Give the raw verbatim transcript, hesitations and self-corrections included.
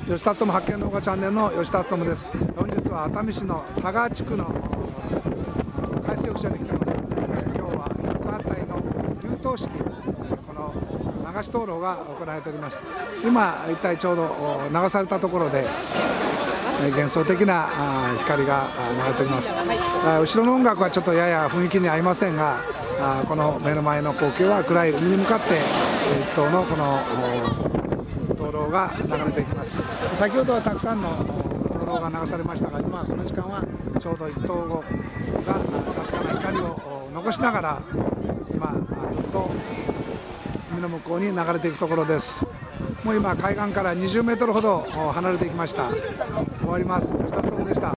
吉田友発見動画チャンネルの吉田友です。本日は熱海市の田川地区の海水浴場に来てます。今日は白亜帯の流湯式、この流し灯籠が行われております。今一体ちょうど流されたところで幻想的な光が流れております。後ろの音楽はちょっとやや雰囲気に合いませんが、この目の前の光景は暗い海に向かって一灯のこの灯籠が流れていきます。先ほどはたくさんの灯籠が流されましたが、今この時間はちょうど一灯後がかすかな光を残しながら今ずっと海の向こうに流れていくところです。もう今海岸からにじゅうメートルほど離れていきました。終わります。吉田友でした。